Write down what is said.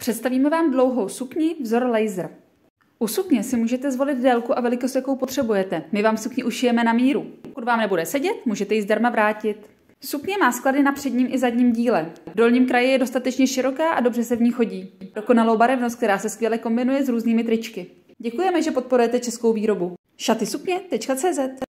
Představíme vám dlouhou sukni vzor laser. U sukně si můžete zvolit délku a velikost, jakou potřebujete. My vám sukni ušijeme na míru. Pokud vám nebude sedět, můžete ji zdarma vrátit. Sukně má sklady na předním i zadním díle. V dolním kraji je dostatečně široká a dobře se v ní chodí. Dokonalou barevnost, která se skvěle kombinuje s různými tričky. Děkujeme, že podporujete českou výrobu. Šatysukně.cz